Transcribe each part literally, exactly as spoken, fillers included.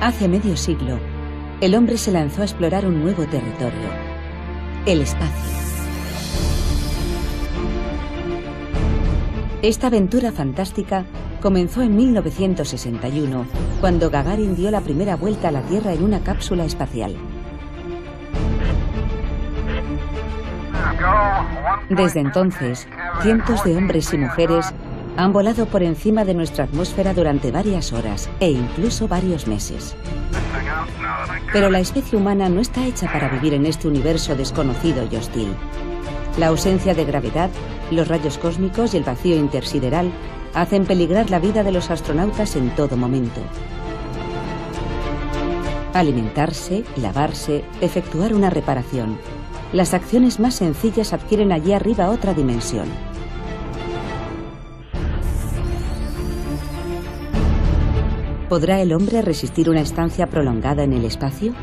Hace medio siglo, el hombre se lanzó a explorar un nuevo territorio, el espacio. Esta aventura fantástica comenzó en mil novecientos sesenta y uno, cuando Gagarin dio la primera vuelta a la Tierra en una cápsula espacial. Desde entonces, cientos de hombres y mujeres han volado por encima de nuestra atmósfera durante varias horas e incluso varios meses. Pero la especie humana no está hecha para vivir en este universo desconocido y hostil. La ausencia de gravedad, los rayos cósmicos y el vacío intersideral hacen peligrar la vida de los astronautas en todo momento. Alimentarse, lavarse, efectuar una reparación. Las acciones más sencillas adquieren allí arriba otra dimensión. ¿Podrá el hombre resistir una estancia prolongada en el espacio?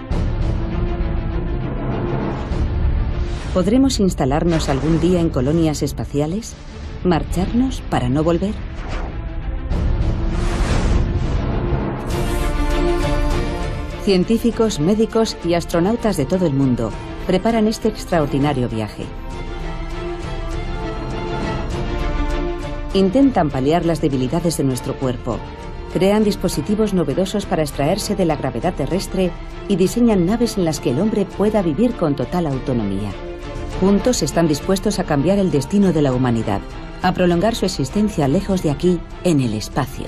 ¿Podremos instalarnos algún día en colonias espaciales? ¿Marcharnos para no volver? Científicos, médicos y astronautas de todo el mundo preparan este extraordinario viaje. Intentan paliar las debilidades de nuestro cuerpo, crean dispositivos novedosos para extraerse de la gravedad terrestre y diseñan naves en las que el hombre pueda vivir con total autonomía. Juntos están dispuestos a cambiar el destino de la humanidad, a prolongar su existencia lejos de aquí, en el espacio.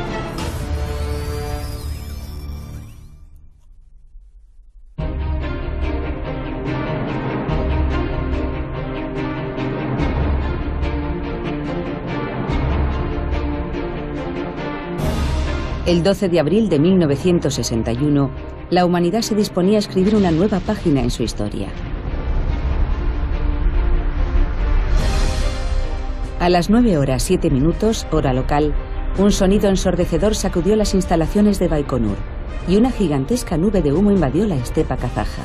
El doce de abril de mil novecientos sesenta y uno, la humanidad se disponía a escribir una nueva página en su historia. A las nueve horas siete minutos, hora local, un sonido ensordecedor sacudió las instalaciones de Baikonur y una gigantesca nube de humo invadió la estepa kazaja.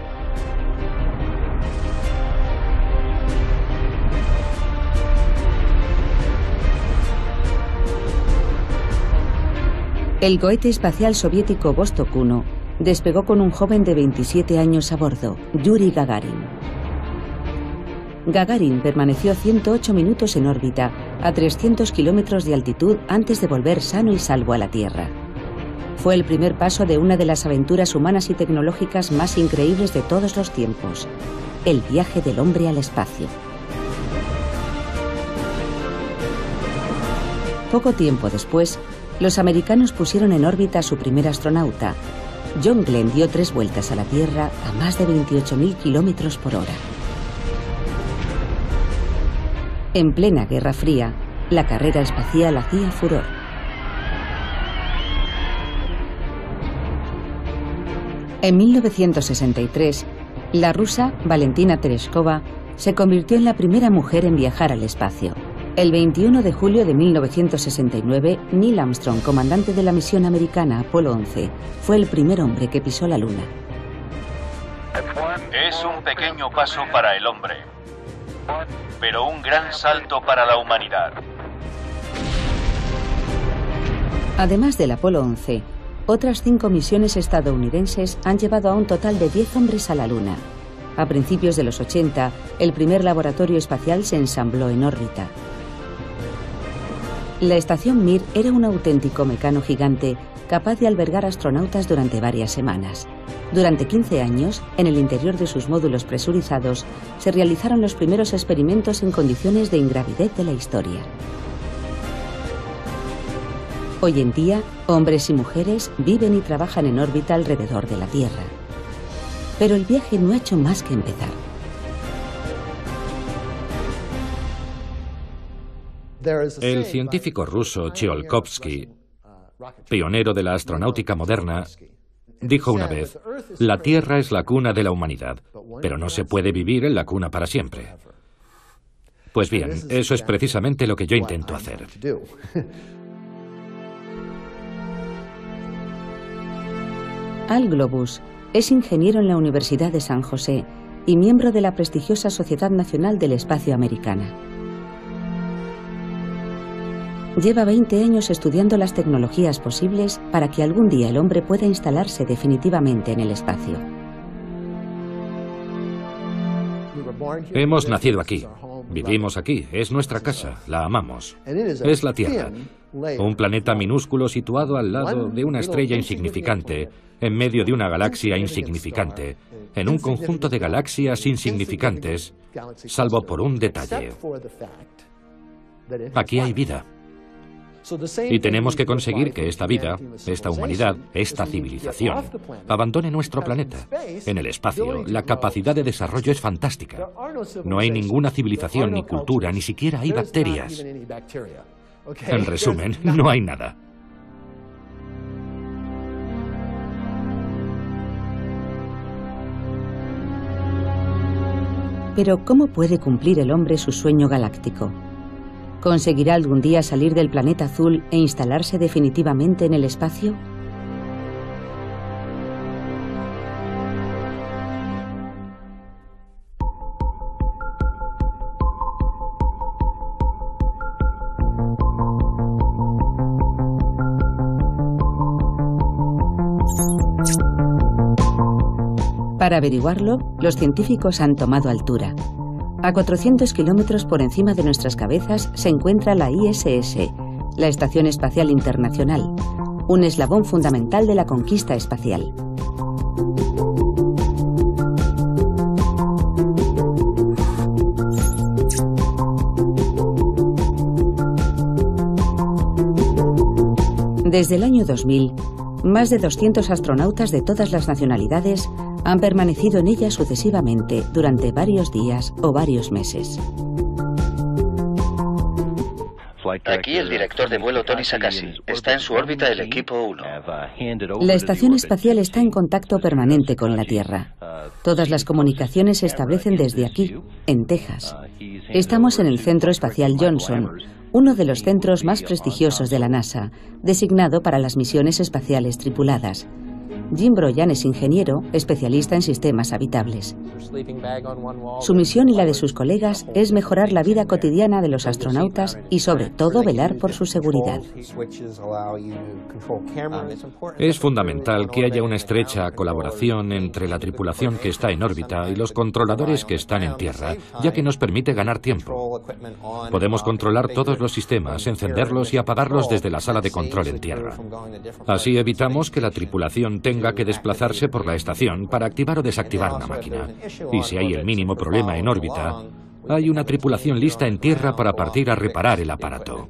El cohete espacial soviético Vostok uno despegó con un joven de veintisiete años a bordo, Yuri Gagarin. Gagarin permaneció ciento ocho minutos en órbita, a trescientos kilómetros de altitud, antes de volver sano y salvo a la Tierra. Fue el primer paso de una de las aventuras humanas y tecnológicas más increíbles de todos los tiempos, el viaje del hombre al espacio. Poco tiempo después, los americanos pusieron en órbita a su primer astronauta. John Glenn dio tres vueltas a la Tierra a más de veintiocho mil kilómetros por hora. En plena Guerra Fría, la carrera espacial hacía furor. En mil novecientos sesenta y tres, la rusa Valentina Tereshkova se convirtió en la primera mujer en viajar al espacio. El veintiuno de julio de mil novecientos sesenta y nueve, Neil Armstrong, comandante de la misión americana Apolo once, fue el primer hombre que pisó la Luna. Es un pequeño paso para el hombre, pero un gran salto para la humanidad. Además del Apolo once, otras cinco misiones estadounidenses han llevado a un total de diez hombres a la Luna. A principios de los ochenta, el primer laboratorio espacial se ensambló en órbita. La estación Mir era un auténtico mecano gigante capaz de albergar astronautas durante varias semanas. Durante quince años, en el interior de sus módulos presurizados, se realizaron los primeros experimentos en condiciones de ingravidez de la historia. Hoy en día, hombres y mujeres viven y trabajan en órbita alrededor de la Tierra. Pero el viaje no ha hecho más que empezar. El científico ruso Tsiolkovsky, pionero de la astronáutica moderna, dijo una vez: la Tierra es la cuna de la humanidad, pero no se puede vivir en la cuna para siempre. Pues bien, eso es precisamente lo que yo intento hacer. Al Globus es ingeniero en la Universidad de San José y miembro de la prestigiosa Sociedad Nacional del Espacio Americana. lleva veinte años estudiando las tecnologías posibles para que algún día el hombre pueda instalarse definitivamente en el espacio. Hemos nacido aquí, vivimos aquí, es nuestra casa, la amamos. Es la Tierra, un planeta minúsculo situado al lado de una estrella insignificante, en medio de una galaxia insignificante, en un conjunto de galaxias insignificantes, salvo por un detalle. Aquí hay vida. Y tenemos que conseguir que esta vida, esta humanidad, esta civilización, abandone nuestro planeta. En el espacio, la capacidad de desarrollo es fantástica. No hay ninguna civilización ni cultura, ni siquiera hay bacterias. En resumen, no hay nada. Pero ¿cómo puede cumplir el hombre su sueño galáctico? ¿Conseguirá algún día salir del planeta azul e instalarse definitivamente en el espacio? Para averiguarlo, los científicos han tomado altura. A cuatrocientos kilómetros por encima de nuestras cabezas se encuentra la I S S, la Estación Espacial Internacional, un eslabón fundamental de la conquista espacial. Desde el año dos mil, más de doscientos astronautas de todas las nacionalidades han permanecido en ella sucesivamente durante varios días o varios meses. Aquí el director de vuelo Tony Sakasi. Está en su órbita el equipo uno. La estación espacial está en contacto permanente con la Tierra. Todas las comunicaciones se establecen desde aquí, en Texas. Estamos en el Centro Espacial Johnson, uno de los centros más prestigiosos de la NASA, designado para las misiones espaciales tripuladas. Jim Broyan es ingeniero, especialista en sistemas habitables. Su misión y la de sus colegas es mejorar la vida cotidiana de los astronautas y, sobre todo, velar por su seguridad. Es fundamental que haya una estrecha colaboración entre la tripulación que está en órbita y los controladores que están en tierra, ya que nos permite ganar tiempo. Podemos controlar todos los sistemas, encenderlos y apagarlos desde la sala de control en tierra. Así evitamos que la tripulación tenga que desplazarse por la estación para activar o desactivar una máquina. Y si hay el mínimo problema en órbita, hay una tripulación lista en tierra para partir a reparar el aparato.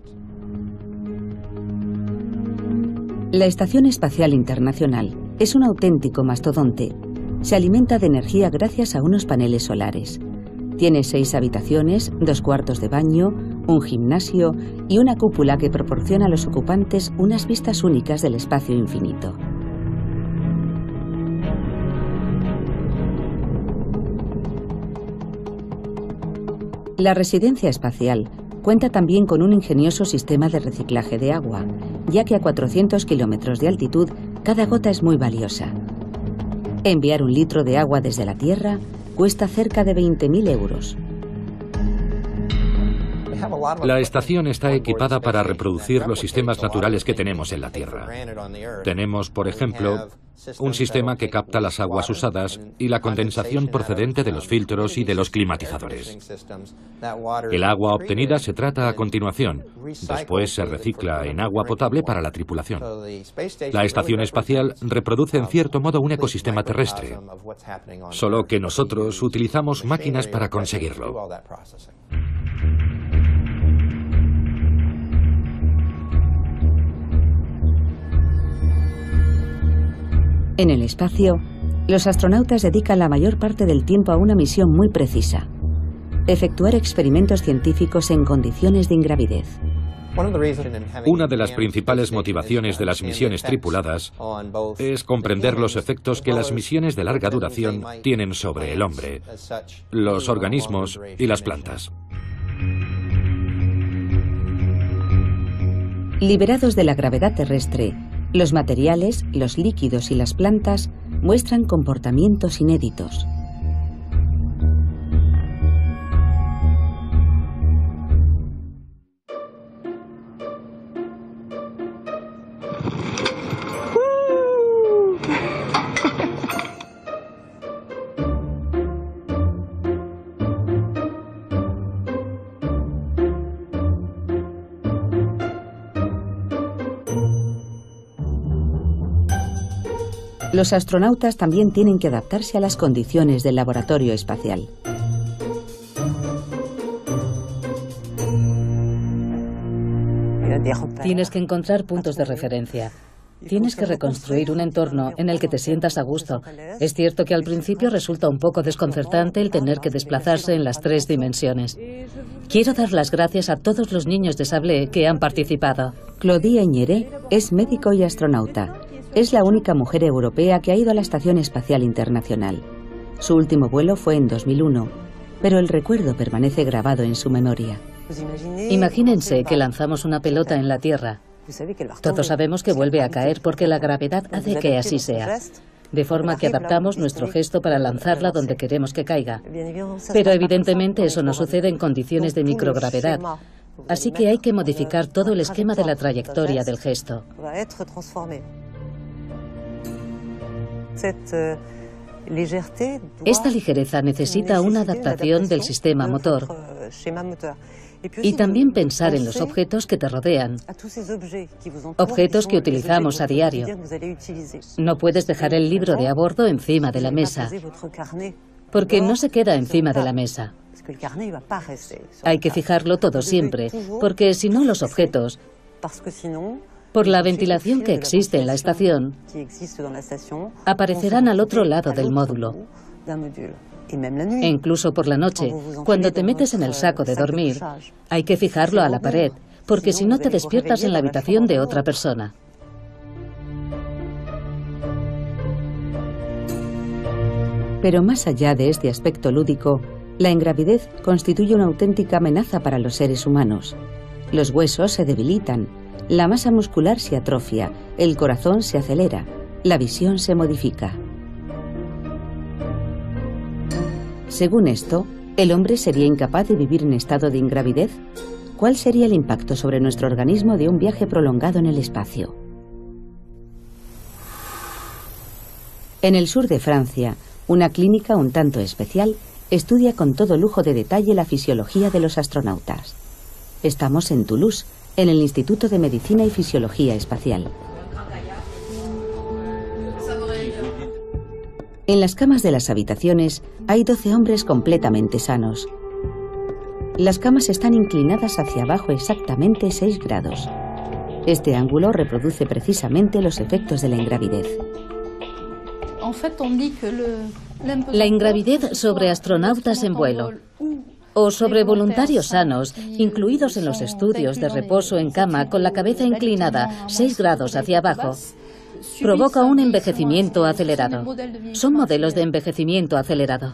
La Estación Espacial Internacional es un auténtico mastodonte. Se alimenta de energía gracias a unos paneles solares. Tiene seis habitaciones, dos cuartos de baño, un gimnasio y una cúpula que proporciona a los ocupantes unas vistas únicas del espacio infinito. La residencia espacial cuenta también con un ingenioso sistema de reciclaje de agua, ya que a cuatrocientos kilómetros de altitud cada gota es muy valiosa. Enviar un litro de agua desde la Tierra cuesta cerca de veinte mil euros. La estación está equipada para reproducir los sistemas naturales que tenemos en la Tierra. Tenemos, por ejemplo, un sistema que capta las aguas usadas y la condensación procedente de los filtros y de los climatizadores. El agua obtenida se trata a continuación. Después se recicla en agua potable para la tripulación. La estación espacial reproduce en cierto modo un ecosistema terrestre, solo que nosotros utilizamos máquinas para conseguirlo. En el espacio, los astronautas dedican la mayor parte del tiempo a una misión muy precisa: efectuar experimentos científicos en condiciones de ingravidez. Una de las principales motivaciones de las misiones tripuladas es comprender los efectos que las misiones de larga duración tienen sobre el hombre, los organismos y las plantas. Liberados de la gravedad terrestre, los materiales, los líquidos y las plantas muestran comportamientos inéditos. Los astronautas también tienen que adaptarse a las condiciones del laboratorio espacial. Tienes que encontrar puntos de referencia. Tienes que reconstruir un entorno en el que te sientas a gusto. Es cierto que al principio resulta un poco desconcertante el tener que desplazarse en las tres dimensiones. Quiero dar las gracias a todos los niños de Sablé que han participado. Claudie Igneré es médico y astronauta. Es la única mujer europea que ha ido a la Estación Espacial Internacional. Su último vuelo fue en dos mil uno, pero el recuerdo permanece grabado en su memoria. Imagínense que lanzamos una pelota en la Tierra. Todos sabemos que vuelve a caer porque la gravedad hace que así sea, de forma que adaptamos nuestro gesto para lanzarla donde queremos que caiga. Pero evidentemente eso no sucede en condiciones de microgravedad, así que hay que modificar todo el esquema de la trayectoria del gesto. Esta ligereza necesita una adaptación del sistema motor y también pensar en los objetos que te rodean, objetos que utilizamos a diario. No puedes dejar el libro de a bordo encima de la mesa, porque no se queda encima de la mesa. Hay que fijarlo todo siempre, porque si no los objetos, por la ventilación que existe en la estación, aparecerán al otro lado del módulo. E incluso por la noche, cuando te metes en el saco de dormir, hay que fijarlo a la pared, porque si no te despiertas en la habitación de otra persona. Pero más allá de este aspecto lúdico, la ingravidez constituye una auténtica amenaza para los seres humanos. Los huesos se debilitan, la masa muscular se atrofia, el corazón se acelera, la visión se modifica. Según esto, ¿el hombre sería incapaz de vivir en estado de ingravidez? ¿Cuál sería el impacto sobre nuestro organismo de un viaje prolongado en el espacio? En el sur de Francia, una clínica un tanto especial estudia con todo lujo de detalle la fisiología de los astronautas. Estamos en Toulouse, en el Instituto de Medicina y Fisiología Espacial. En las camas de las habitaciones hay doce hombres completamente sanos. Las camas están inclinadas hacia abajo exactamente seis grados. Este ángulo reproduce precisamente los efectos de la ingravidez. La ingravidez sobre astronautas en vuelo o sobre voluntarios sanos, incluidos en los estudios de reposo en cama con la cabeza inclinada seis grados hacia abajo, provoca un envejecimiento acelerado. Son modelos de envejecimiento acelerado.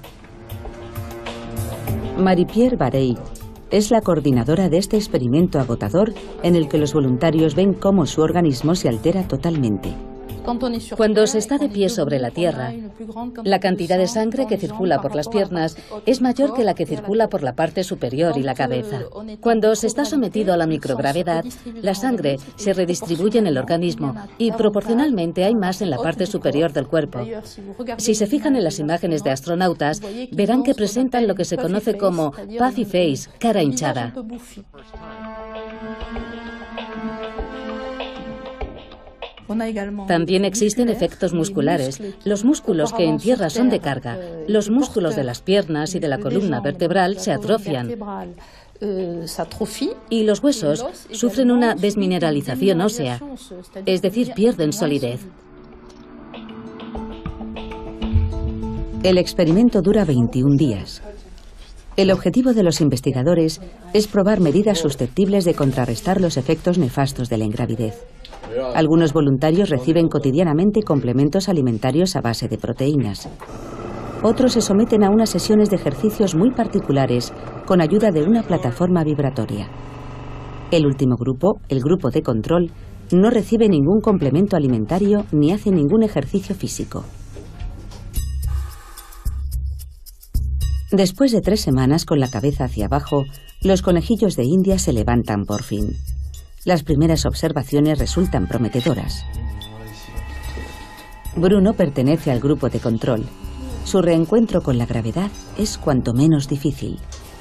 Marie-Pierre Barey es la coordinadora de este experimento agotador en el que los voluntarios ven cómo su organismo se altera totalmente. Cuando se está de pie sobre la Tierra, la cantidad de sangre que circula por las piernas es mayor que la que circula por la parte superior y la cabeza. Cuando se está sometido a la microgravedad, la sangre se redistribuye en el organismo y proporcionalmente hay más en la parte superior del cuerpo. Si se fijan en las imágenes de astronautas, verán que presentan lo que se conoce como puffy face, cara hinchada. También existen efectos musculares. Los músculos que en tierra son de carga, los músculos de las piernas y de la columna vertebral se atrofian. Y los huesos sufren una desmineralización ósea, es decir, pierden solidez. El experimento dura veintiún días. El objetivo de los investigadores es probar medidas susceptibles de contrarrestar los efectos nefastos de la ingravidez. Algunos voluntarios reciben cotidianamente complementos alimentarios a base de proteínas. Otros se someten a unas sesiones de ejercicios muy particulares con ayuda de una plataforma vibratoria. El último grupo, el grupo de control, no recibe ningún complemento alimentario ni hace ningún ejercicio físico. Después de tres semanas con la cabeza hacia abajo, los conejillos de India se levantan por fin. Las primeras observaciones resultan prometedoras. Bruno pertenece al grupo de control. Su reencuentro con la gravedad es cuanto menos difícil.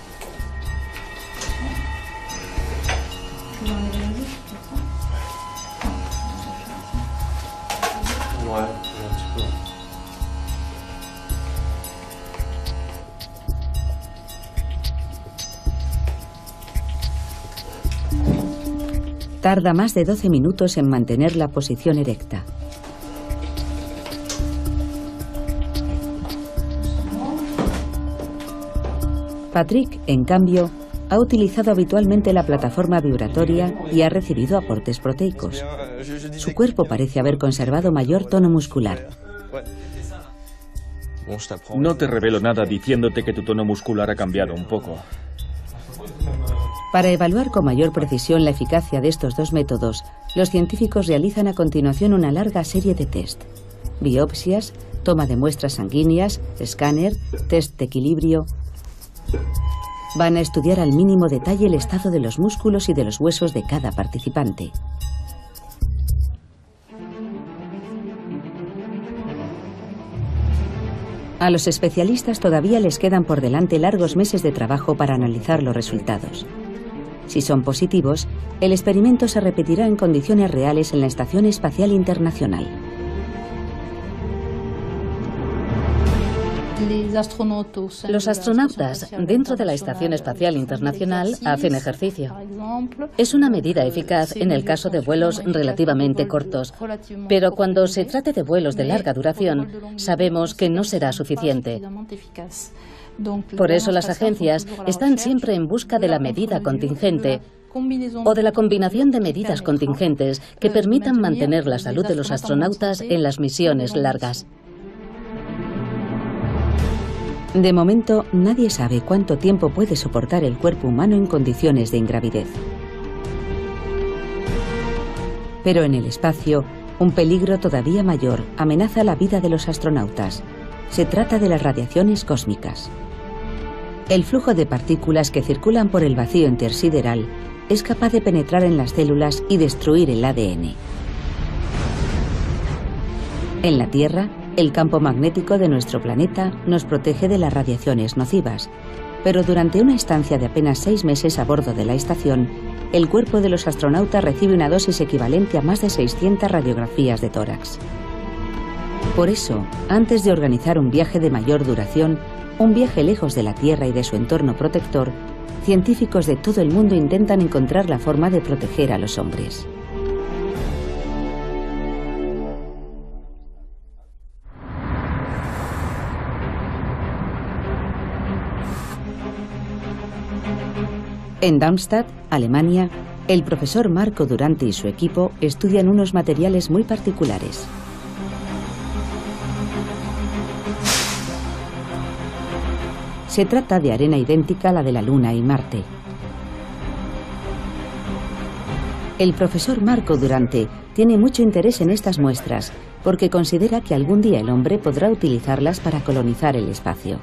Tarda más de doce minutos en mantener la posición erecta. Patrick, en cambio, ha utilizado habitualmente la plataforma vibratoria y ha recibido aportes proteicos. Su cuerpo parece haber conservado mayor tono muscular. No te revelo nada diciéndote que tu tono muscular ha cambiado un poco. Para evaluar con mayor precisión la eficacia de estos dos métodos, los científicos realizan a continuación una larga serie de test. Biopsias, toma de muestras sanguíneas, escáner, test de equilibrio. Van a estudiar al mínimo detalle el estado de los músculos y de los huesos de cada participante. A los especialistas todavía les quedan por delante largos meses de trabajo para analizar los resultados. Si son positivos, el experimento se repetirá en condiciones reales en la Estación Espacial Internacional. Los astronautas dentro de la Estación Espacial Internacional hacen ejercicio. Es una medida eficaz en el caso de vuelos relativamente cortos, pero cuando se trate de vuelos de larga duración, sabemos que no será suficiente. Por eso las agencias están siempre en busca de la medida contingente o de la combinación de medidas contingentes que permitan mantener la salud de los astronautas en las misiones largas. De momento, nadie sabe cuánto tiempo puede soportar el cuerpo humano en condiciones de ingravidez. Pero en el espacio, un peligro todavía mayor amenaza la vida de los astronautas. Se trata de las radiaciones cósmicas. El flujo de partículas que circulan por el vacío intersideral es capaz de penetrar en las células y destruir el A D N. En la Tierra, el campo magnético de nuestro planeta nos protege de las radiaciones nocivas, pero durante una estancia de apenas seis meses a bordo de la estación, el cuerpo de los astronautas recibe una dosis equivalente a más de seiscientas radiografías de tórax. Por eso, antes de organizar un viaje de mayor duración, un viaje lejos de la Tierra y de su entorno protector, científicos de todo el mundo intentan encontrar la forma de proteger a los hombres. En Darmstadt, Alemania, el profesor Marco Durante y su equipo estudian unos materiales muy particulares. Se trata de arena idéntica a la de la Luna y Marte. El profesor Marco Durante tiene mucho interés en estas muestras porque considera que algún día el hombre podrá utilizarlas para colonizar el espacio.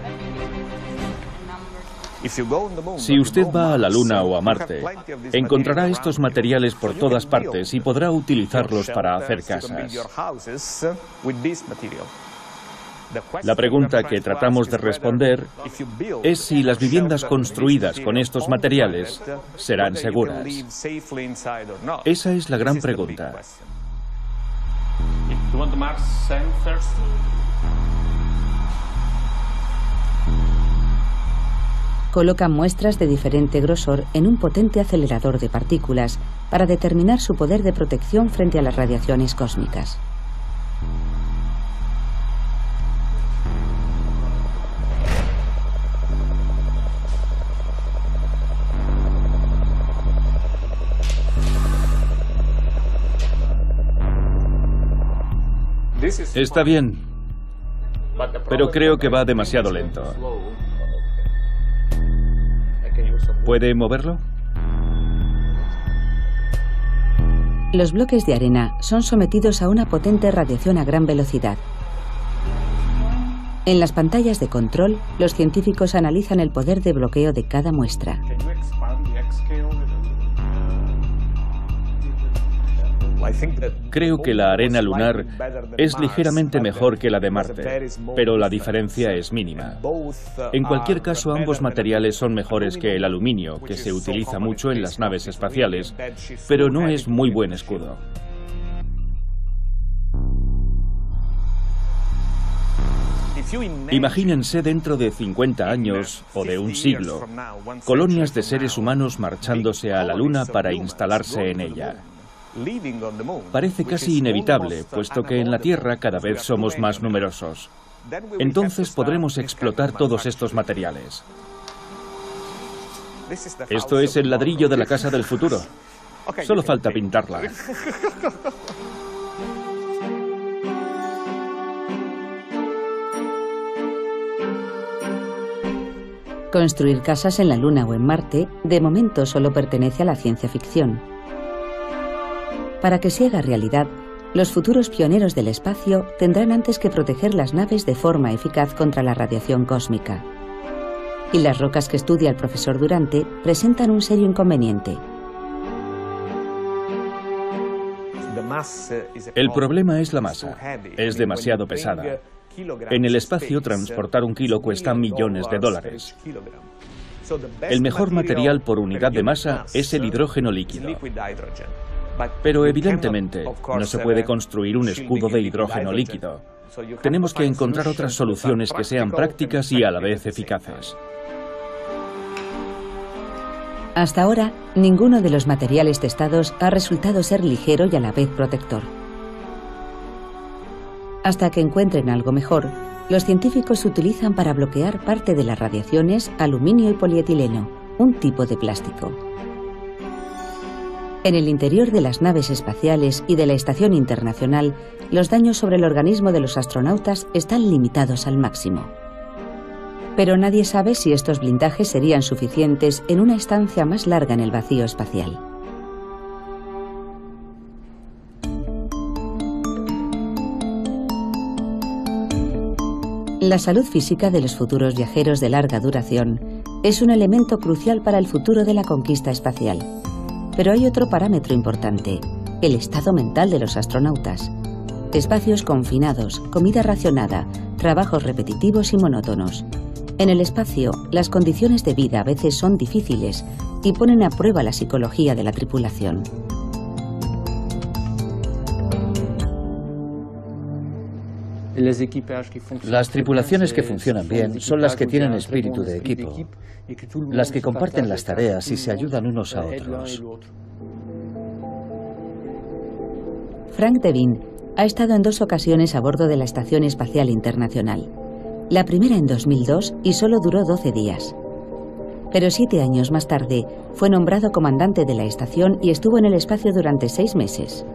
Si usted va a la Luna o a Marte, encontrará estos materiales por todas partes y podrá utilizarlos para hacer casas. La pregunta que tratamos de responder es si las viviendas construidas con estos materiales serán seguras. Esa es la gran pregunta. Colocan muestras de diferente grosor en un potente acelerador de partículas para determinar su poder de protección frente a las radiaciones cósmicas. Está bien, pero creo que va demasiado lento. ¿Puede moverlo? Los bloques de arena son sometidos a una potente radiación a gran velocidad. En las pantallas de control, los científicos analizan el poder de bloqueo de cada muestra. Creo que la arena lunar es ligeramente mejor que la de Marte, pero la diferencia es mínima. En cualquier caso, ambos materiales son mejores que el aluminio, que se utiliza mucho en las naves espaciales, pero no es muy buen escudo. Imagínense dentro de cincuenta años o de un siglo, colonias de seres humanos marchándose a la Luna para instalarse en ella. Parece casi inevitable, puesto que en la Tierra cada vez somos más numerosos. Entonces podremos explotar todos estos materiales. Esto es el ladrillo de la casa del futuro. Solo falta pintarla. Construir casas en la Luna o en Marte, de momento solo pertenece a la ciencia ficción. Para que se haga realidad, los futuros pioneros del espacio tendrán antes que proteger las naves de forma eficaz contra la radiación cósmica. Y las rocas que estudia el profesor Durante presentan un serio inconveniente. El problema es la masa. Es demasiado pesada. En el espacio, transportar un kilo cuesta millones de dólares. El mejor material por unidad de masa es el hidrógeno líquido. Pero evidentemente, no se puede construir un escudo de hidrógeno líquido. Tenemos que encontrar otras soluciones que sean prácticas y a la vez eficaces. Hasta ahora, ninguno de los materiales testados ha resultado ser ligero y a la vez protector. Hasta que encuentren algo mejor, los científicos utilizan para bloquear parte de las radiaciones aluminio y polietileno, un tipo de plástico. En el interior de las naves espaciales y de la Estación Internacional, los daños sobre el organismo de los astronautas están limitados al máximo. Pero nadie sabe si estos blindajes serían suficientes en una estancia más larga en el vacío espacial. La salud física de los futuros viajeros de larga duración es un elemento crucial para el futuro de la conquista espacial. Pero hay otro parámetro importante, el estado mental de los astronautas. Espacios confinados, comida racionada, trabajos repetitivos y monótonos. En el espacio, las condiciones de vida a veces son difíciles y ponen a prueba la psicología de la tripulación. Las tripulaciones que funcionan bien son las que tienen espíritu de equipo, las que comparten las tareas y se ayudan unos a otros. Frank Devin ha estado en dos ocasiones a bordo de la Estación Espacial Internacional. La primera en dos mil dos y solo duró doce días. Pero siete años más tarde fue nombrado comandante de la estación y estuvo en el espacio durante seis meses.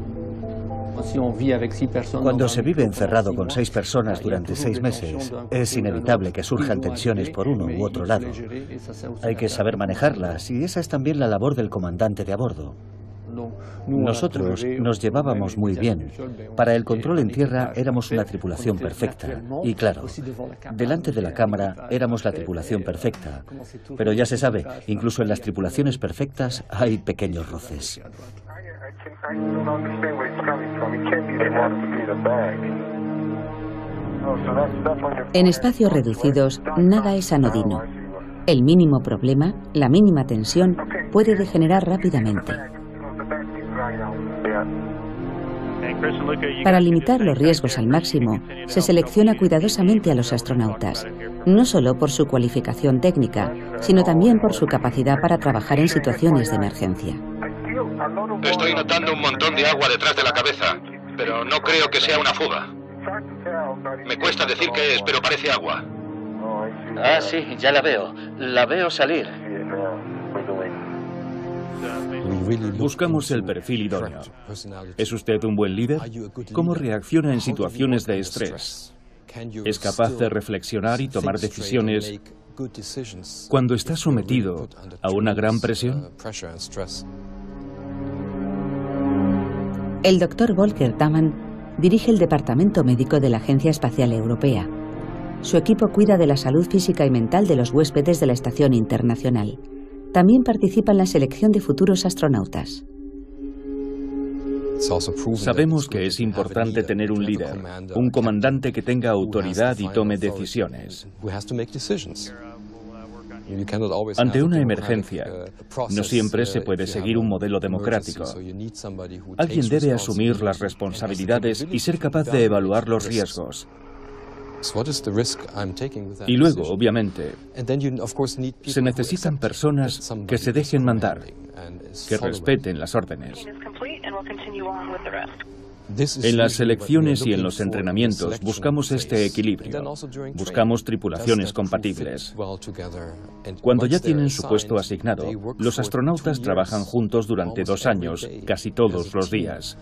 Cuando se vive encerrado con seis personas durante seis meses, es inevitable que surjan tensiones por uno u otro lado. Hay que saber manejarlas y esa es también la labor del comandante de a bordo. Nosotros nos llevábamos muy bien. Para el control en tierra éramos una tripulación perfecta. Y claro, delante de la cámara éramos la tripulación perfecta. Pero ya se sabe, incluso en las tripulaciones perfectas hay pequeños roces. En espacios reducidos, nada es anodino. El mínimo problema, la mínima tensión, puede degenerar rápidamente. Para limitar los riesgos al máximo, se selecciona cuidadosamente a los astronautas, no solo por su cualificación técnica, sino también por su capacidad para trabajar en situaciones de emergencia. Estoy notando un montón de agua detrás de la cabeza, pero no creo que sea una fuga. Me cuesta decir qué es, pero parece agua. Ah, sí, ya la veo. La veo salir. Buscamos el perfil idóneo. ¿Es usted un buen líder? ¿Cómo reacciona en situaciones de estrés? ¿Es capaz de reflexionar y tomar decisiones cuando está sometido a una gran presión? El doctor Volker Taman dirige el Departamento Médico de la Agencia Espacial Europea. Su equipo cuida de la salud física y mental de los huéspedes de la Estación Internacional. También participa en la selección de futuros astronautas. Sabemos que es importante tener un líder, un comandante que tenga autoridad y tome decisiones. Ante una emergencia, no siempre se puede seguir un modelo democrático. Alguien debe asumir las responsabilidades y ser capaz de evaluar los riesgos. Y luego, obviamente, se necesitan personas que se dejen mandar, que respeten las órdenes. En las selecciones y en los entrenamientos buscamos este equilibrio. Buscamos tripulaciones compatibles. Cuando ya tienen su puesto asignado, los astronautas trabajan juntos durante dos años, casi todos los días.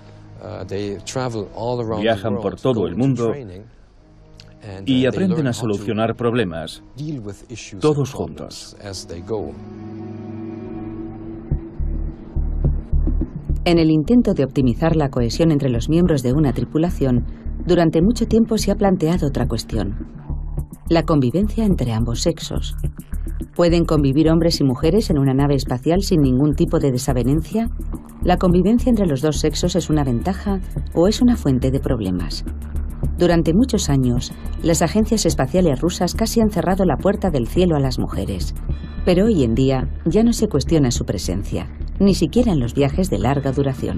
Viajan por todo el mundo y aprenden a solucionar problemas, todos juntos. En el intento de optimizar la cohesión entre los miembros de una tripulación, durante mucho tiempo se ha planteado otra cuestión: la convivencia entre ambos sexos. ¿Pueden convivir hombres y mujeres en una nave espacial sin ningún tipo de desavenencia? ¿La convivencia entre los dos sexos es una ventaja o es una fuente de problemas? Durante muchos años, las agencias espaciales rusas casi han cerrado la puerta del cielo a las mujeres. Pero hoy en día ya no se cuestiona su presencia, ni siquiera en los viajes de larga duración.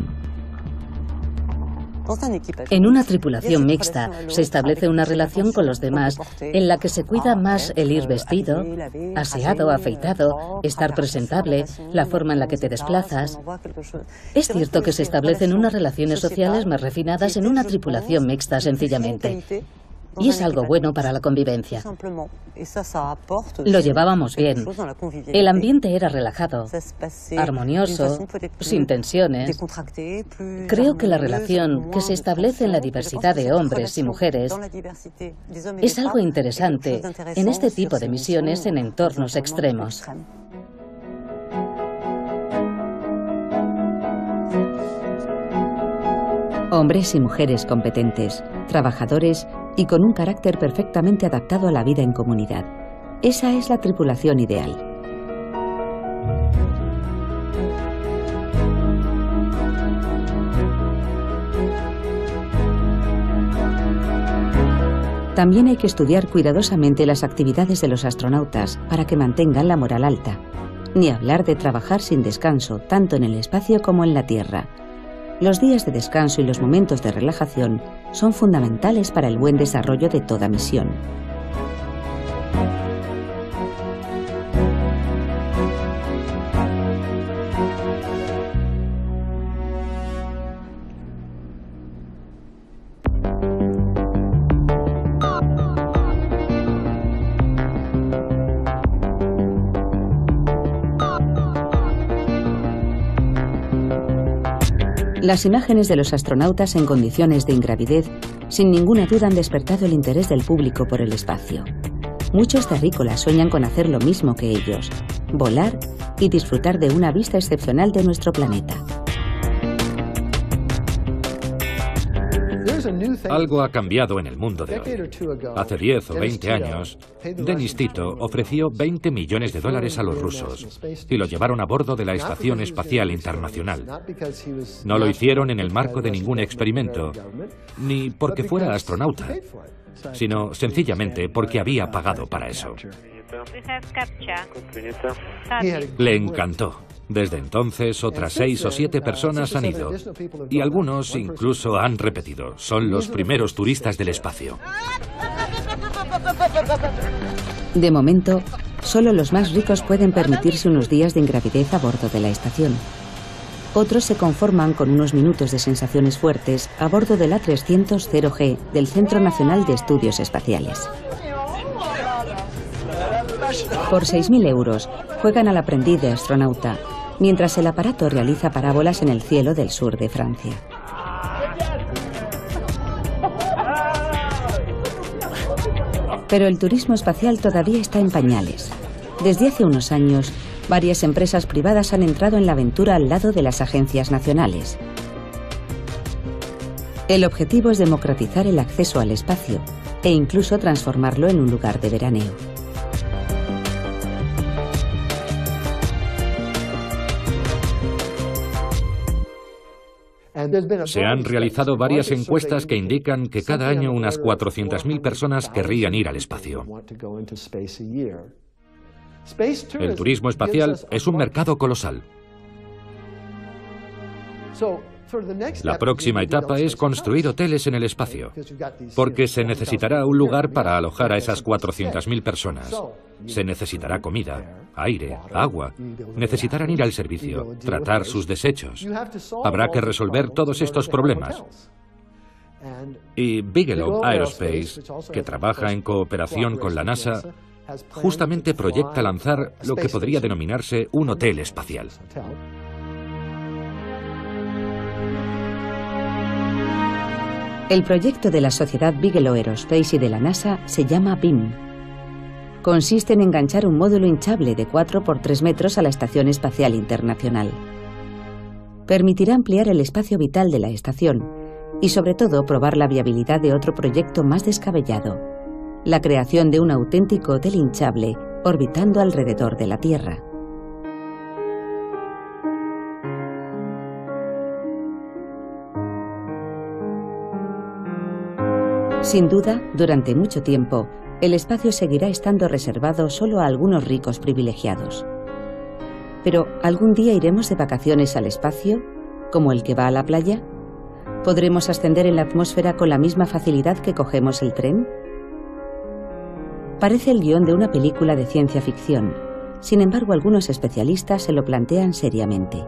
En una tripulación mixta se establece una relación con los demás en la que se cuida más el ir vestido, aseado, afeitado, estar presentable, la forma en la que te desplazas. Es cierto que se establecen unas relaciones sociales más refinadas en una tripulación mixta, sencillamente. Y es algo bueno para la convivencia. Lo llevábamos bien. El ambiente era relajado, armonioso, sin tensiones. Creo que la relación que se establece en la diversidad de hombres y mujeres es algo interesante en este tipo de misiones en entornos extremos. Hombres y mujeres competentes, trabajadores y con un carácter perfectamente adaptado a la vida en comunidad. Esa es la tripulación ideal. También hay que estudiar cuidadosamente las actividades de los astronautas para que mantengan la moral alta. Ni hablar de trabajar sin descanso, tanto en el espacio como en la Tierra. Los días de descanso y los momentos de relajación son fundamentales para el buen desarrollo de toda misión. Las imágenes de los astronautas en condiciones de ingravidez sin ninguna duda han despertado el interés del público por el espacio. Muchos terrícolas sueñan con hacer lo mismo que ellos, volar y disfrutar de una vista excepcional de nuestro planeta. Algo ha cambiado en el mundo de hoy. Hace diez o veinte años, Denis Tito ofreció veinte millones de dólares a los rusos y lo llevaron a bordo de la Estación Espacial Internacional. No lo hicieron en el marco de ningún experimento, ni porque fuera astronauta, sino sencillamente porque había pagado para eso. Le encantó. Desde entonces, otras seis o siete personas han ido, y algunos incluso han repetido. Son los primeros turistas del espacio. De momento, solo los más ricos pueden permitirse unos días de ingravidez a bordo de la estación. Otros se conforman con unos minutos de sensaciones fuertes a bordo del A trescientos cero G del Centro Nacional de Estudios Espaciales. Por seis mil euros, juegan al aprendiz de astronauta, mientras el aparato realiza parábolas en el cielo del sur de Francia. Pero el turismo espacial todavía está en pañales. Desde hace unos años, varias empresas privadas han entrado en la aventura al lado de las agencias nacionales. El objetivo es democratizar el acceso al espacio e incluso transformarlo en un lugar de veraneo. Se han realizado varias encuestas que indican que cada año unas cuatrocientas mil personas querrían ir al espacio. El turismo espacial es un mercado colosal. La próxima etapa es construir hoteles en el espacio, porque se necesitará un lugar para alojar a esas cuatrocientas mil personas. Se necesitará comida, aire, agua. Necesitarán ir al servicio, tratar sus desechos. Habrá que resolver todos estos problemas. Y Bigelow Aerospace, que trabaja en cooperación con la NASA, justamente proyecta lanzar lo que podría denominarse un hotel espacial. El proyecto de la sociedad Bigelow Aerospace y de la NASA se llama B I M. Consiste en enganchar un módulo hinchable de cuatro por tres metros a la Estación Espacial Internacional. Permitirá ampliar el espacio vital de la estación y, sobre todo, probar la viabilidad de otro proyecto más descabellado: la creación de un auténtico hotel hinchable orbitando alrededor de la Tierra. Sin duda, durante mucho tiempo, el espacio seguirá estando reservado solo a algunos ricos privilegiados. Pero, ¿algún día iremos de vacaciones al espacio, como el que va a la playa? ¿Podremos ascender en la atmósfera con la misma facilidad que cogemos el tren? Parece el guión de una película de ciencia ficción. Sin embargo, algunos especialistas se lo plantean seriamente.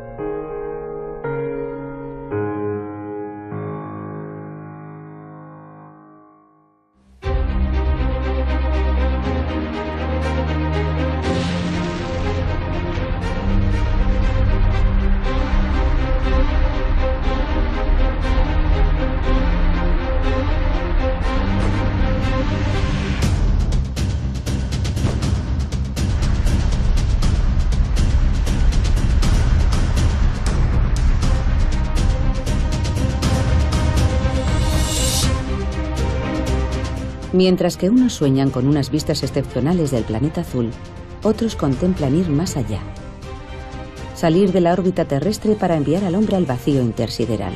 Mientras que unos sueñan con unas vistas excepcionales del planeta azul, otros contemplan ir más allá. Salir de la órbita terrestre para enviar al hombre al vacío intersideral.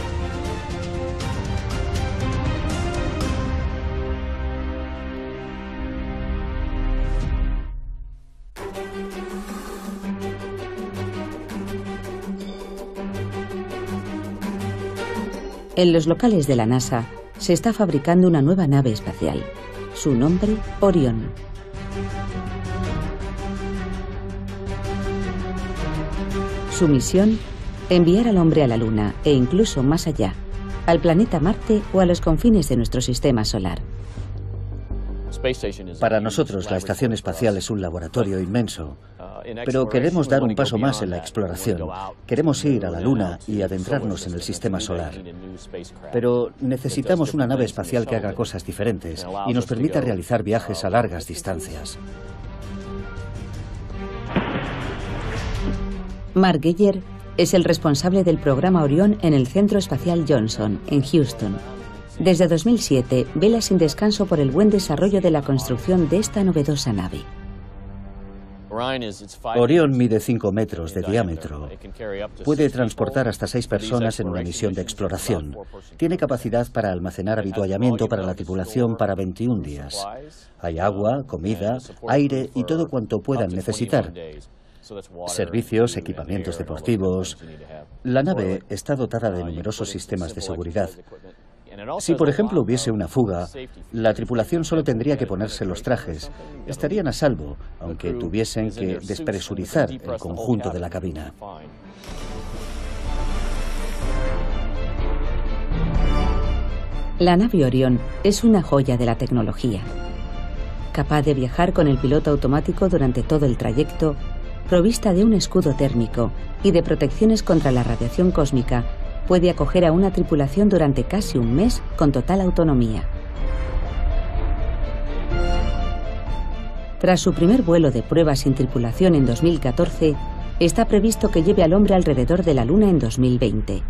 En los locales de la NASA se está fabricando una nueva nave espacial. Su nombre, Orión. Su misión, enviar al hombre a la Luna e incluso más allá, al planeta Marte o a los confines de nuestro sistema solar. Para nosotros, la estación espacial es un laboratorio inmenso, pero queremos dar un paso más en la exploración. Queremos ir a la Luna y adentrarnos en el sistema solar. Pero necesitamos una nave espacial que haga cosas diferentes y nos permita realizar viajes a largas distancias. Mark Geiger es el responsable del programa Orión en el Centro Espacial Johnson, en Houston. Desde dos mil siete, vela sin descanso por el buen desarrollo de la construcción de esta novedosa nave. Orión mide cinco metros de diámetro. Puede transportar hasta seis personas en una misión de exploración. Tiene capacidad para almacenar habituallamiento para la tripulación para veintiún días. Hay agua, comida, aire y todo cuanto puedan necesitar. Servicios, equipamientos deportivos. La nave está dotada de numerosos sistemas de seguridad. Si, por ejemplo, hubiese una fuga, la tripulación solo tendría que ponerse los trajes. Estarían a salvo, aunque tuviesen que despresurizar el conjunto de la cabina. La nave Orión es una joya de la tecnología. Capaz de viajar con el piloto automático durante todo el trayecto, provista de un escudo térmico y de protecciones contra la radiación cósmica, puede acoger a una tripulación durante casi un mes con total autonomía. Tras su primer vuelo de prueba sin tripulación en dos mil catorce, está previsto que lleve al hombre alrededor de la Luna en dos mil veinte.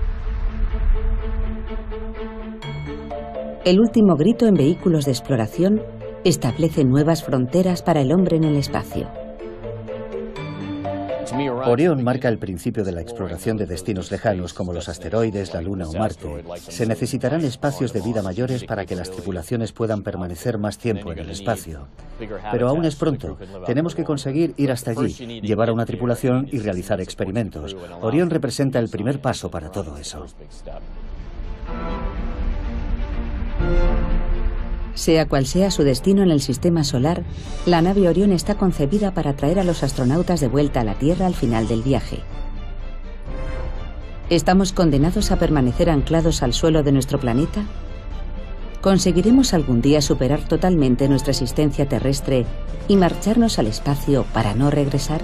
El último grito en vehículos de exploración establece nuevas fronteras para el hombre en el espacio. Orión marca el principio de la exploración de destinos lejanos como los asteroides, la Luna o Marte. Se necesitarán espacios de vida mayores para que las tripulaciones puedan permanecer más tiempo en el espacio. Pero aún es pronto. Tenemos que conseguir ir hasta allí, llevar a una tripulación y realizar experimentos. Orión representa el primer paso para todo eso. Sea cual sea su destino en el sistema solar, la nave Orión está concebida para traer a los astronautas de vuelta a la Tierra al final del viaje. ¿Estamos condenados a permanecer anclados al suelo de nuestro planeta? ¿Conseguiremos algún día superar totalmente nuestra existencia terrestre y marcharnos al espacio para no regresar?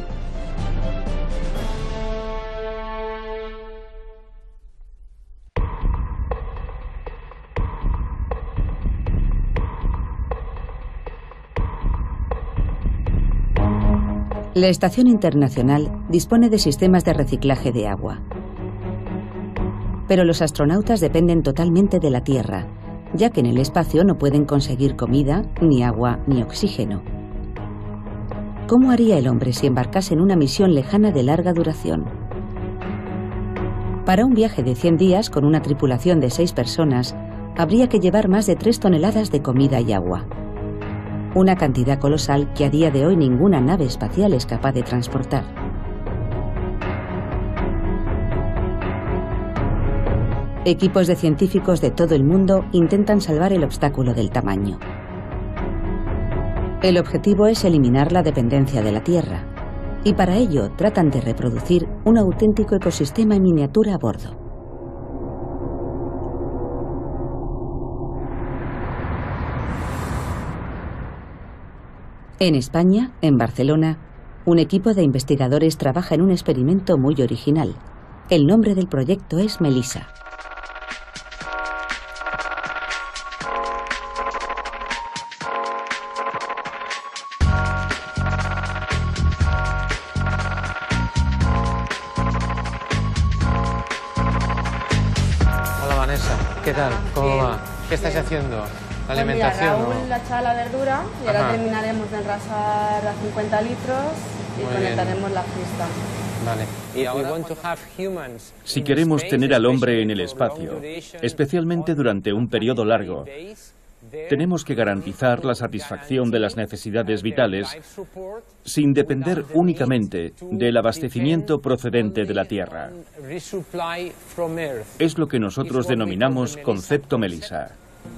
La Estación Internacional dispone de sistemas de reciclaje de agua. Pero los astronautas dependen totalmente de la Tierra, ya que en el espacio no pueden conseguir comida, ni agua, ni oxígeno. ¿Cómo haría el hombre si embarcase en una misión lejana de larga duración? Para un viaje de cien días con una tripulación de seis personas, habría que llevar más de tres toneladas de comida y agua. Una cantidad colosal que a día de hoy ninguna nave espacial es capaz de transportar. Equipos de científicos de todo el mundo intentan salvar el obstáculo del tamaño. El objetivo es eliminar la dependencia de la Tierra, y para ello tratan de reproducir un auténtico ecosistema en miniatura a bordo. En España, en Barcelona, un equipo de investigadores trabaja en un experimento muy original. El nombre del proyecto es Melissa. Hola Vanessa, ¿qué tal? ¿Cómo va? ¿Qué estáis haciendo? ¿La alimentación? Pues mira, Raúl ¿no? ha echado la verdura y Ajá. ahora terminaremos de enrasar a cincuenta litros y Muy conectaremos la fiesta. Vale. Si queremos tener al hombre en el espacio, especialmente durante un periodo largo, tenemos que garantizar la satisfacción de las necesidades vitales sin depender únicamente del abastecimiento procedente de la Tierra. Es lo que nosotros denominamos concepto Melissa.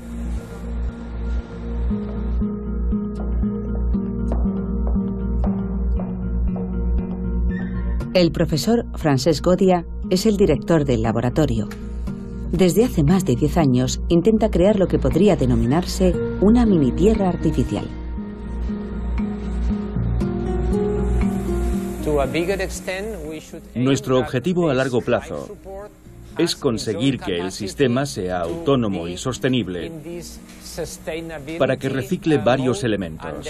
El profesor Francesc Godia es el director del laboratorio. Desde hace más de diez años intenta crear lo que podría denominarse una mini tierra artificial. Nuestro objetivo a largo plazo es conseguir que el sistema sea autónomo y sostenible para que recicle varios elementos.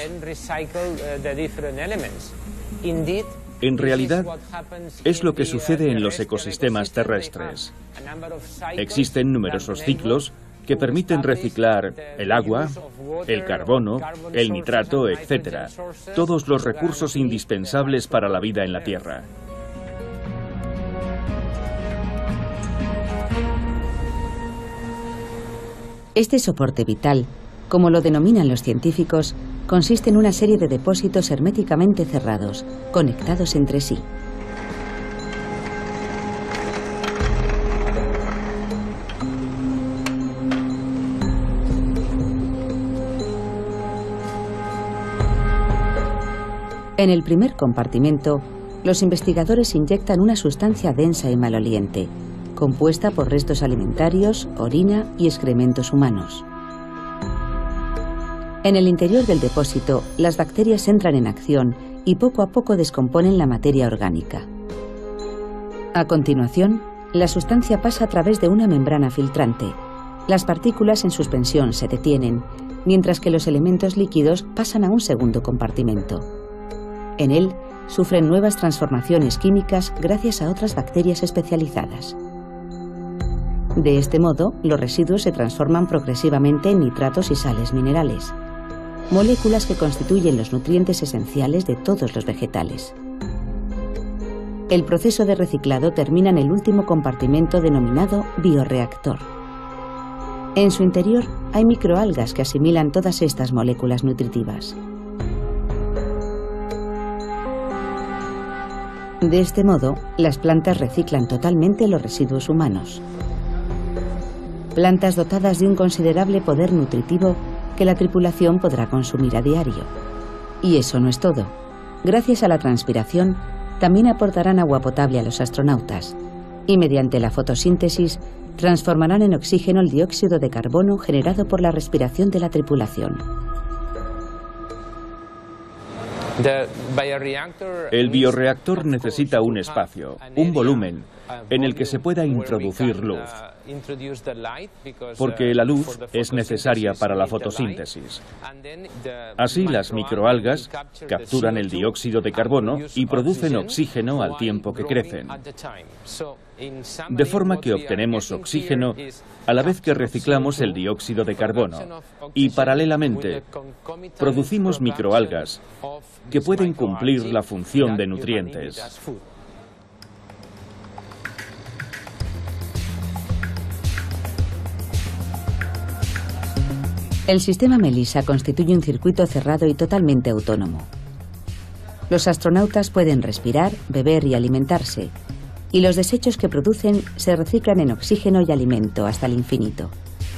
En realidad, es lo que sucede en los ecosistemas terrestres. Existen numerosos ciclos que permiten reciclar el agua, el carbono, el nitrato, etcétera, todos los recursos indispensables para la vida en la Tierra. Este soporte vital, como lo denominan los científicos, consiste en una serie de depósitos herméticamente cerrados, conectados entre sí. En el primer compartimento, los investigadores inyectan una sustancia densa y maloliente, compuesta por restos alimentarios, orina y excrementos humanos. En el interior del depósito, las bacterias entran en acción y poco a poco descomponen la materia orgánica. A continuación, la sustancia pasa a través de una membrana filtrante. Las partículas en suspensión se detienen, mientras que los elementos líquidos pasan a un segundo compartimento. En él, sufren nuevas transformaciones químicas gracias a otras bacterias especializadas. De este modo, los residuos se transforman progresivamente en nitratos y sales minerales, moléculas que constituyen los nutrientes esenciales de todos los vegetales. El proceso de reciclado termina en el último compartimento denominado bioreactor. En su interior hay microalgas que asimilan todas estas moléculas nutritivas. De este modo, las plantas reciclan totalmente los residuos humanos. Plantas dotadas de un considerable poder nutritivo que la tripulación podrá consumir a diario. Y eso no es todo. Gracias a la transpiración, también aportarán agua potable a los astronautas. Y mediante la fotosíntesis, transformarán en oxígeno el dióxido de carbono generado por la respiración de la tripulación. El bioreactor necesita un espacio, un volumen, en el que se pueda introducir luz, porque la luz es necesaria para la fotosíntesis. Así, las microalgas capturan el dióxido de carbono y producen oxígeno al tiempo que crecen. De forma que obtenemos oxígeno a la vez que reciclamos el dióxido de carbono y, paralelamente, producimos microalgas que pueden cumplir la función de nutrientes. El sistema MELISA constituye un circuito cerrado y totalmente autónomo. Los astronautas pueden respirar, beber y alimentarse, y los desechos que producen se reciclan en oxígeno y alimento hasta el infinito.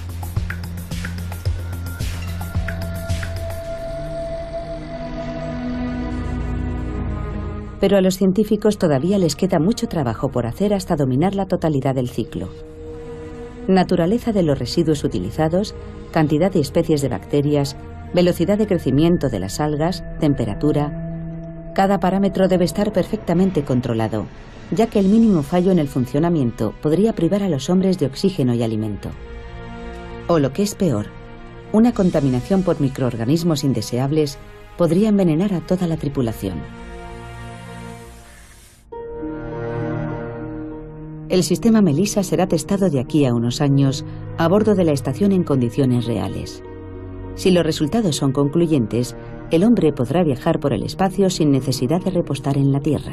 Pero a los científicos todavía les queda mucho trabajo por hacer hasta dominar la totalidad del ciclo. Naturaleza de los residuos utilizados, cantidad de especies de bacterias, velocidad de crecimiento de las algas, temperatura. Cada parámetro debe estar perfectamente controlado, ya que el mínimo fallo en el funcionamiento podría privar a los hombres de oxígeno y alimento. O lo que es peor, una contaminación por microorganismos indeseables podría envenenar a toda la tripulación. El sistema MELISA será testado de aquí a unos años a bordo de la estación en condiciones reales. Si los resultados son concluyentes, el hombre podrá viajar por el espacio sin necesidad de repostar en la Tierra.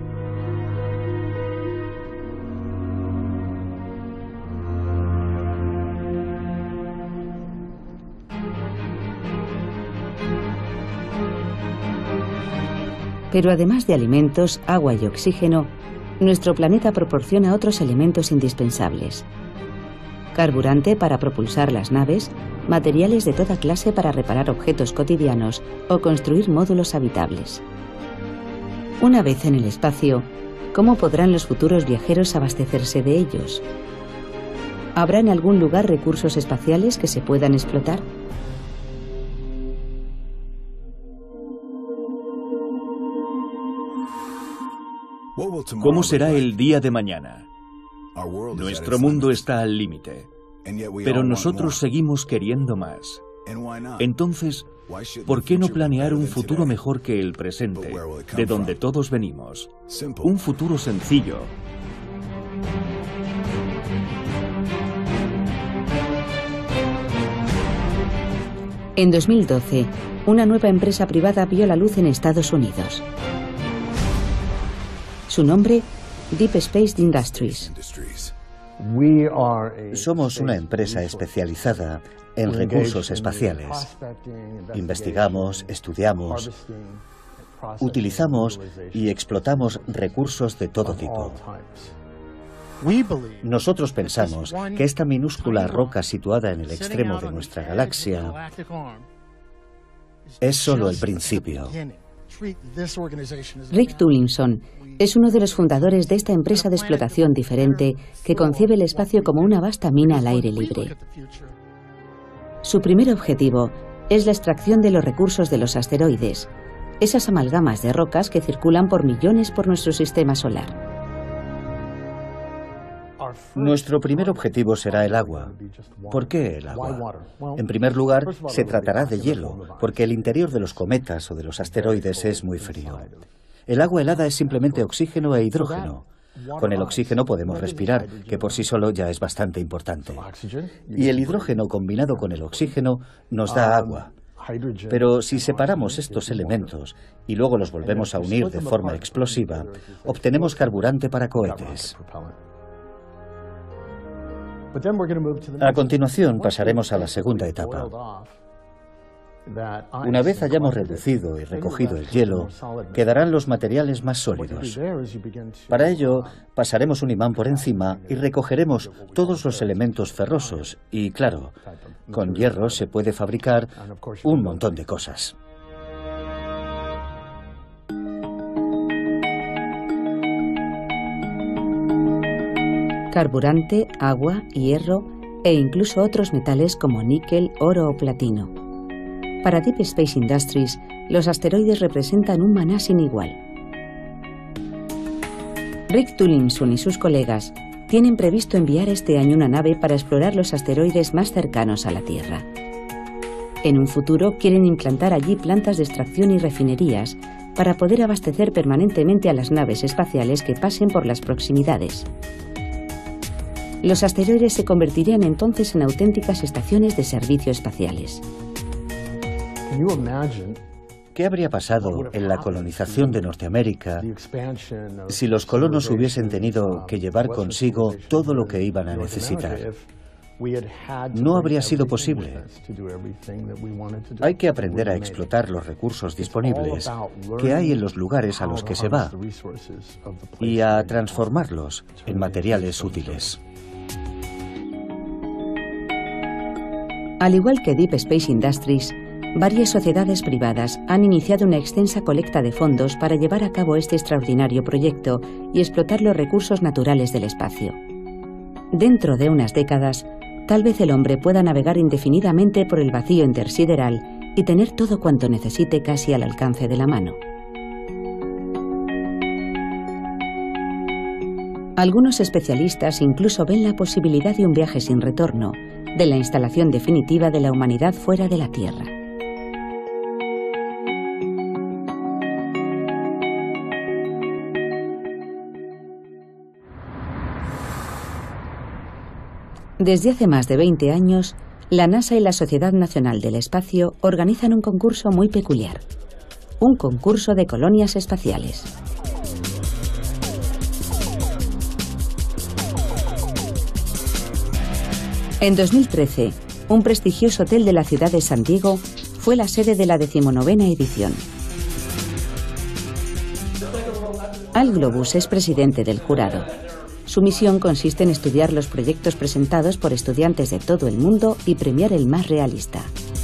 Pero además de alimentos, agua y oxígeno, nuestro planeta proporciona otros elementos indispensables: carburante para propulsar las naves, materiales de toda clase para reparar objetos cotidianos o construir módulos habitables. Una vez en el espacio, ¿cómo podrán los futuros viajeros abastecerse de ellos? ¿Habrá en algún lugar recursos espaciales que se puedan explotar? ¿Cómo será el día de mañana? Nuestro mundo está al límite, pero nosotros seguimos queriendo más. Entonces, ¿por qué no planear un futuro mejor que el presente, de donde todos venimos? Un futuro sencillo. En dos mil doce, una nueva empresa privada vio la luz en Estados Unidos. Su nombre, Deep Space Industries. Somos una empresa especializada en recursos espaciales. Investigamos, estudiamos, utilizamos y explotamos recursos de todo tipo. Nosotros pensamos que esta minúscula roca situada en el extremo de nuestra galaxia es solo el principio. Rick Tullinson es uno de los fundadores de esta empresa de explotación diferente que concibe el espacio como una vasta mina al aire libre. Su primer objetivo es la extracción de los recursos de los asteroides, esas amalgamas de rocas que circulan por millones por nuestro sistema solar. Nuestro primer objetivo será el agua. ¿Por qué el agua? En primer lugar, se tratará de hielo, porque el interior de los cometas o de los asteroides es muy frío. El agua helada es simplemente oxígeno e hidrógeno. Con el oxígeno podemos respirar, que por sí solo ya es bastante importante. Y el hidrógeno combinado con el oxígeno nos da agua. Pero si separamos estos elementos y luego los volvemos a unir de forma explosiva, obtenemos carburante para cohetes. A continuación pasaremos a la segunda etapa. Una vez hayamos reducido y recogido el hielo, quedarán los materiales más sólidos. Para ello, pasaremos un imán por encima y recogeremos todos los elementos ferrosos y, claro, con hierro se puede fabricar un montón de cosas. Carburante, agua, hierro e incluso otros metales como níquel, oro o platino. Para Deep Space Industries, los asteroides representan un maná sin igual. Rick Tullinson y sus colegas tienen previsto enviar este año una nave para explorar los asteroides más cercanos a la Tierra. En un futuro quieren implantar allí plantas de extracción y refinerías para poder abastecer permanentemente a las naves espaciales que pasen por las proximidades. Los asteroides se convertirían entonces en auténticas estaciones de servicio espaciales. ¿Qué habría pasado en la colonización de Norteamérica si los colonos hubiesen tenido que llevar consigo todo lo que iban a necesitar? No habría sido posible. Hay que aprender a explotar los recursos disponibles que hay en los lugares a los que se va y a transformarlos en materiales útiles. Al igual que Deep Space Industries, varias sociedades privadas han iniciado una extensa colecta de fondos para llevar a cabo este extraordinario proyecto y explotar los recursos naturales del espacio. Dentro de unas décadas, tal vez el hombre pueda navegar indefinidamente por el vacío intersideral y tener todo cuanto necesite casi al alcance de la mano. Algunos especialistas incluso ven la posibilidad de un viaje sin retorno, de la instalación definitiva de la humanidad fuera de la Tierra. Desde hace más de veinte años, la NASA y la Sociedad Nacional del Espacio organizan un concurso muy peculiar, un concurso de colonias espaciales. En dos mil trece, un prestigioso hotel de la ciudad de San Diego fue la sede de la decimonovena edición. Al Globus es presidente del jurado. Su misión consiste en estudiar los proyectos presentados por estudiantes de todo el mundo y premiar el más realista.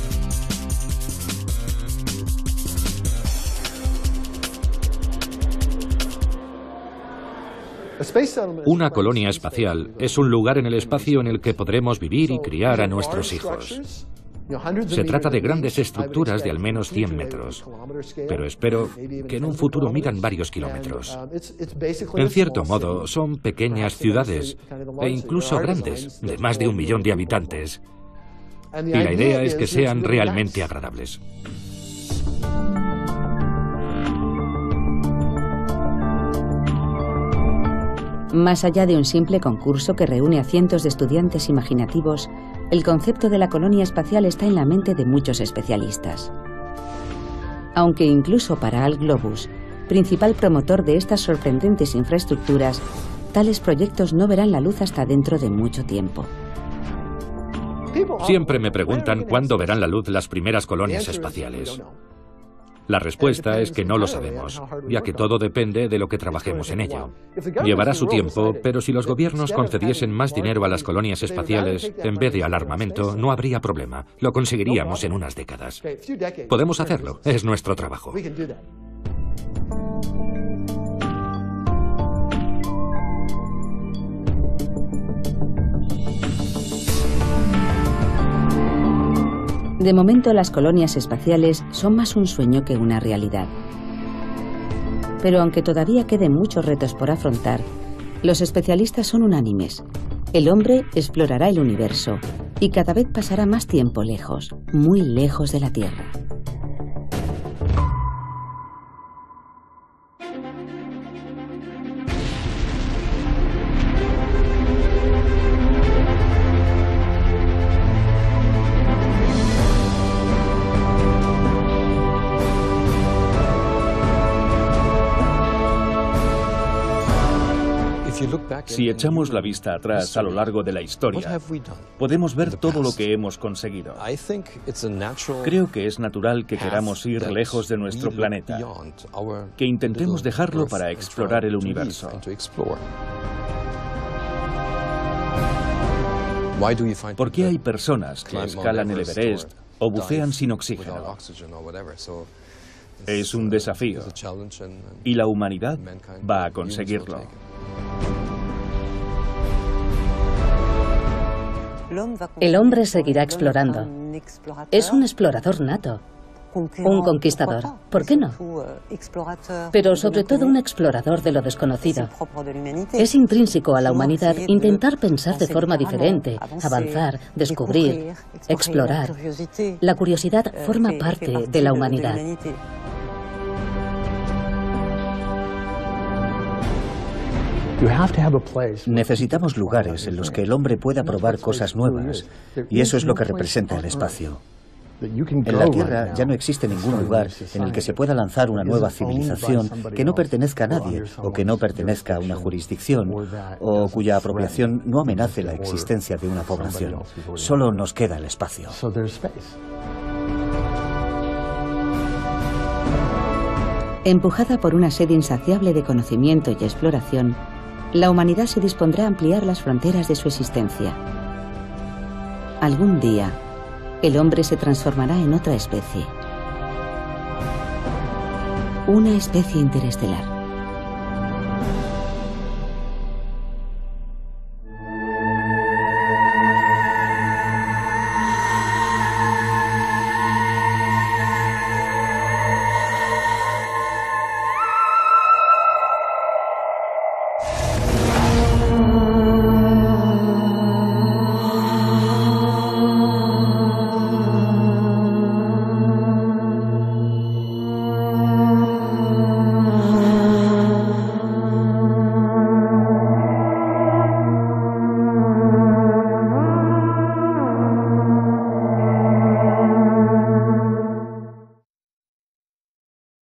Una colonia espacial es un lugar en el espacio en el que podremos vivir y criar a nuestros hijos. Se trata de grandes estructuras de al menos cien metros, pero espero que en un futuro midan varios kilómetros. En cierto modo, son pequeñas ciudades, e incluso grandes, de más de un millón de habitantes. Y la idea es que sean realmente agradables. Más allá de un simple concurso que reúne a cientos de estudiantes imaginativos, el concepto de la colonia espacial está en la mente de muchos especialistas. Aunque incluso para Al Globus, principal promotor de estas sorprendentes infraestructuras, tales proyectos no verán la luz hasta dentro de mucho tiempo. Siempre me preguntan cuándo verán la luz las primeras colonias espaciales. La respuesta es que no lo sabemos, ya que todo depende de lo que trabajemos en ello. Llevará su tiempo, pero si los gobiernos concediesen más dinero a las colonias espaciales en vez de al armamento, no habría problema. Lo conseguiríamos en unas décadas. Podemos hacerlo, es nuestro trabajo. De momento, las colonias espaciales son más un sueño que una realidad. Pero aunque todavía queden muchos retos por afrontar, los especialistas son unánimes. El hombre explorará el universo y cada vez pasará más tiempo lejos, muy lejos de la Tierra. Si echamos la vista atrás a lo largo de la historia, podemos ver todo lo que hemos conseguido. Creo que es natural que queramos ir lejos de nuestro planeta, que intentemos dejarlo para explorar el universo. ¿Por qué hay personas que escalan el Everest o bucean sin oxígeno? Es un desafío y la humanidad va a conseguirlo. El hombre seguirá explorando. Es un explorador nato, un conquistador. ¿Por qué no? Pero sobre todo un explorador de lo desconocido. Es intrínseco a la humanidad intentar pensar de forma diferente, avanzar, descubrir, explorar. La curiosidad forma parte de la humanidad. Necesitamos lugares en los que el hombre pueda probar cosas nuevas, y eso es lo que representa el espacio. En la Tierra ya no existe ningún lugar en el que se pueda lanzar una nueva civilización que no pertenezca a nadie, o que no pertenezca a una jurisdicción, o cuya apropiación no amenace la existencia de una población. Solo nos queda el espacio. Empujada por una sed insaciable de conocimiento y exploración, la humanidad se dispondrá a ampliar las fronteras de su existencia. Algún día, el hombre se transformará en otra especie. Una especie interestelar.